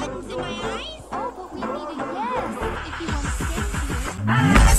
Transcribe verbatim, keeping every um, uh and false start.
buttons in my eyes? Oh, but we need a yes if you want to stay here.